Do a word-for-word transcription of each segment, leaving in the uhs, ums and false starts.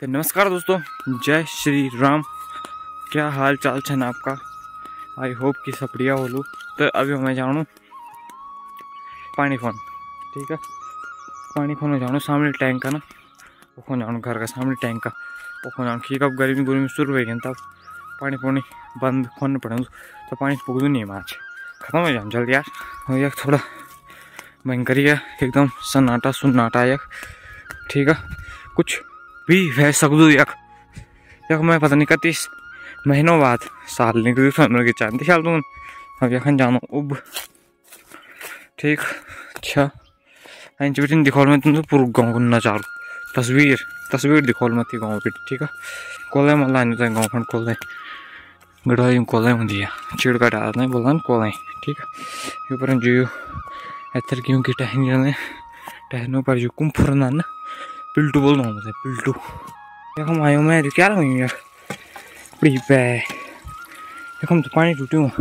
तो नमस्कार दोस्तों, जय श्री राम। क्या हाल चाल है ना आपका? आई होप कि सब बढ़िया हो लो। तो अभी मैं जाऊँ पानी फोन, ठीक है। पानी फोन जाऊँ सामने टैंक का ना, वो खो जाऊँ घर का सामने टैंक का वो खो जाऊँ। ठीक अब गर्मी गुर्मी शुरू हो गई तब पानी पानी बंद खोलना पड़े तो पानी पुगू नहीं माच खत्म हो जाऊँ जल्दी यार। और यह थोड़ा भयंकर है, एकदम सन्नाटा सुन्नाटा यक, ठीक है। कुछ भी वह सकदू यक यक मैं पता नहीं कतीस महीनों बाद साल निकली समर की चांदी साल तुम अब यखन जानो उब, ठीक। अच्छा इंच बिटिन दिखौल में तुम पूरा गाँव को नजारो तस्वीर तस्वीर दिखौल में थी गाँव बिट, ठीक है। कोल्हे मल्ला नहीं गाँव फंड कोल्हे गढ़ाई कोल्हे होंगी है चिड़ का डाल नहीं बोलना कोल्हे, ठीक है। ऊपर जो इधर क्यों की टहनी टहनों पर जो कुम्फर ना पिल्टू बोल रहा हूँ मुझे पिल्टू यार। हम आयो मैं क्या रहा हूँ यार बड़ी पै हम तो पानी टूटे हूँ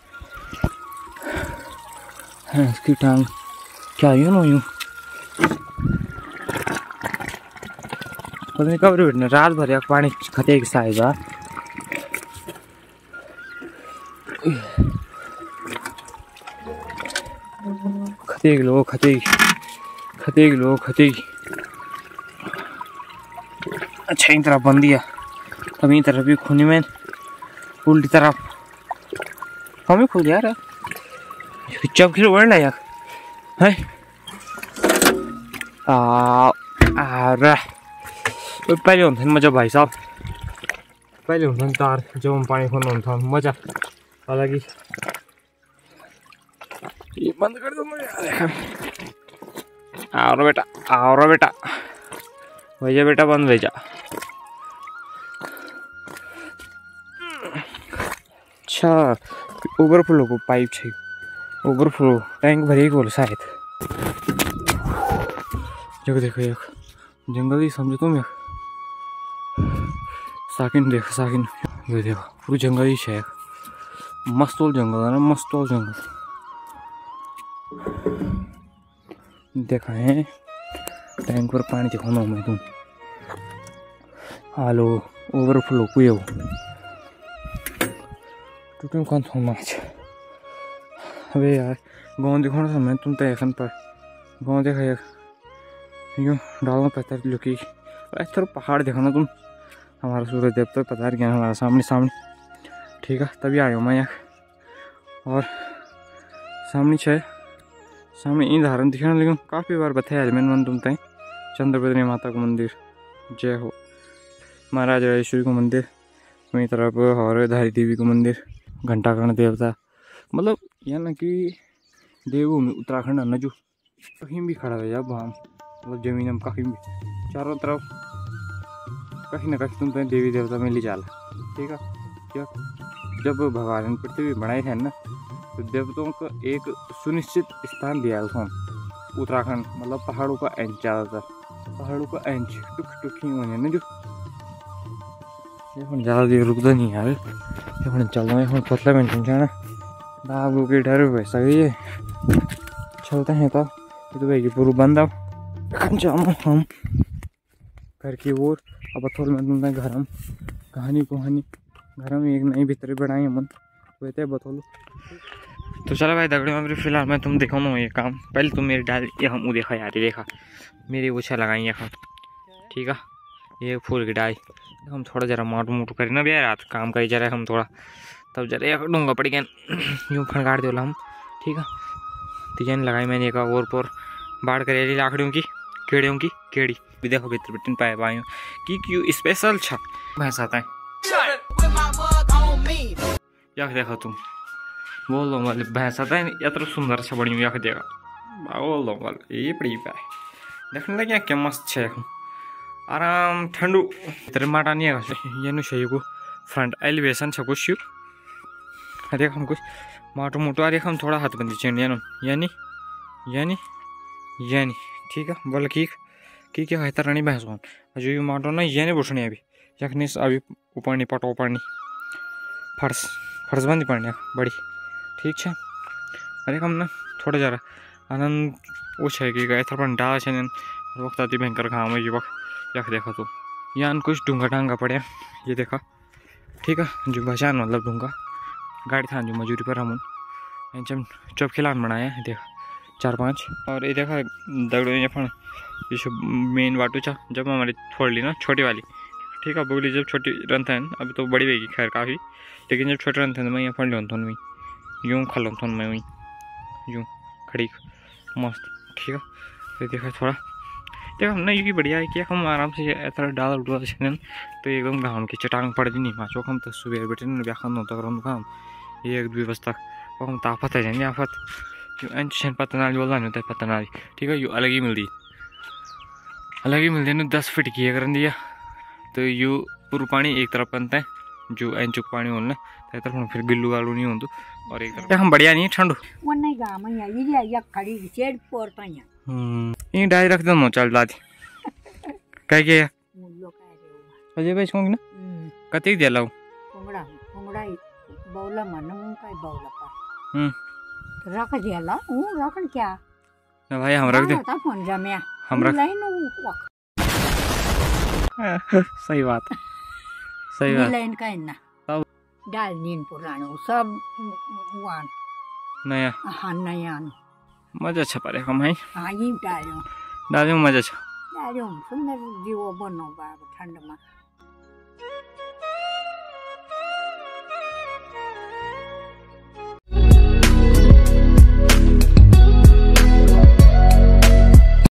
इसकी टांग क्या यूँ ना यूँ पता नहीं कब बैठने रात भर यार पानी खते एक साइज़ खते लो खते खते लो खते अच्छा इन तरफ बंद दिया तब इन तरफ भी खूनी में उल्टी तरफ हम भी खुल दिया यार चब खिल बढ़ यार है आ पहले होता मजा भाई साहब, पहले होता तार जब हम पानी खोलना होता मजा अलग ही। ये बंद कर दो मुझे और बेटा और बेटा भैया बेटा बंद भेजा। अच्छा ओवरफ्लो को पाइप चाहिए ओवरफ्लो टैंक भरे बोल शायद जो देखो एक जंगल ही समझो तुम एक साकिन देखो साकिन ये देखो पूरी जंगल ही है मस्त ओल जंगल है ना मस्त ओल जंगल देखा है। टैंक पर पानी दिखाना मैं तुम हालो ओवरफ्लो कुयो टूटे कौन थोड़ा माच अबे यार गाँव दिखाना था मैं तुम तो एखन पर गाँव देखा एक यूँ डालना पड़ता है लोग थोड़ा पहाड़ दिखाना तुम हमारा सूरज देवता पता है क्या हमारा सामने सामने, ठीक है। तभी आयो मैं यहाँ और सामने छे सामने इन धारण दिखाने लेकिन काफ़ी बार बताया मैंने मन तुम तय चंद्रपदनी माता का मंदिर जय हो, महाराज राजेश्वरी को मंदिर वहीं तरफ और धारी देवी को मंदिर घंटाकर्ण देवता मतलब यह ना कि देवभूमि उत्तराखंड है ना जो कहीं भी खड़ा है जब वहाँ मतलब जमीन में कहीं भी चारों तरफ कहीं ना कहीं तुम तो देवी देवता में ले जाला, ठीक है। क्या जब भगवान ने पृथ्वी बनाई है ना तो देवताओं को एक सुनिश्चित स्थान दिया उसको उत्तराखंड मतलब पहाड़ों का एंच ज़्यादातर पहाड़ों का एंच टुक टुक ही होने ना जो ये ज़्यादा देर रुकता नहीं यार ये चल रहा है पतला पेंशन जाना बाबू के डर वैसा ही है चलते हैं तब ये तो भाई पूरा बंद अब जाओ हम घर की ओर अब थोड़ा मैं तुम घर हम कहानी कहानी घर में एक नई भीतर बनाई मन वैसे बतौलो। तो चलो भाई दगड़े में फिलहाल मैं तुम देखो ना ये काम पहले तुम मेरी डाल ये हम देखा यार देखा मेरी ओछा लगाई यहाँ, ठीक है। ये फूल की डाई हम थोड़ा जरा माटू मोटू करी ना भैया रात काम करी जरा हम थोड़ा तब जरा एक डूंगा पड़ गया यूँ फनगाड़ दो हम, ठीक है। डिजाइन लगाई मैंने एक और पर बाढ़ करेली लाकड़ियों की केड़ियों की केड़ी भी देखो भीतर बिटिन पाए पाई कि क्यों स्पेशल छा भैंस आता है यख देखो तुम बोल लो मतलब भैंस आता है यात्रा सुंदर अच्छा बड़ी यख देखा बोल लो वाल ये पड़ी पाए देखने लगे क्या मस्त है आराम ठंडू इधर माटा नहीं है ये नु सही को फ्रंट एलिवेशन छ कुछ देख हम कुछ माटो मोटो देख हम थोड़ा हाथ बंदी चेंड यानी यानी यानी ठीक है बोल की की क्या कहता रानी भैंस कौन जो ये माटो ना ये नहीं बुठनी अभी यखनी अभी ऊपरनी पट ऊपरनी फर्श फर्श बंदी पड़नी बड़ी, ठीक है। अरे हम ना थोड़ा जरा आनंद वो है कि गए था डाल वक्त आती भयंकर घाम है युवक यख देखो तो यहाँ कुछ ढूंगा ढांगा पड़े ये देखा ठीक है जो बचान मतलब ढूंगा गाड़ी था जो मजूरी पर हम जब चौप खिलान बनाया देखा चार पाँच और ये देखा दगड़ो ये फण ये मेन बाटू था जब हमारी छोड़ ली ना छोटी वाली ठीक है बुगली जब छोटी रन था अभी तो बड़ी होगी खैर काफ़ी लेकिन जब छोटे रन थे मैं यहाँ फड़ लिया था मैं यूँ खा लूँ था मैं वहीं यूँ खड़ी मस्त ठीक है फिर देखा थोड़ा देखो हमने ये बढ़िया है कि हम आराम से ऐसा डाल उड़ा तो एकदम घाम की चटांग पड़ नहीं माचो हम तो सुबह बेटे व्याख्यान होता कर काम ये एक दो बजे तक और हम ताफत है जाएंगे आफत क्यों पतनाली बोलना नहीं होता है पतनाली ठीक है यू अलग ही मिलती अलग ही मिलती है दस फीट की कर दिया तो यू पूरा पानी एक तरफ बनता है जो एंचुक पानी होना तरफ फिर गिल्लू गालू नहीं होता और एक तरफ हम बढ़िया नहीं ठंडू ये डायरी रख दो चल दादी कह के अजय भाई छोंग ना कति दे लाऊ कोंगड़ा कोंगड़ा बौला मन मुंह का बौला पर हम्म रख दिया ला ऊ रखन क्या ना भाई हम रख दे ता फोन जमे हम रख लाइन ऊ सही बात सही बात लाइन का इन्ना तब डाल नीन पुरानो सब वान नया हां नया मजा छ परे हम है हां ये डाल्यो डाल्यो मजा छ डाल्यो सुंदर जीवो बनो बा ठंड में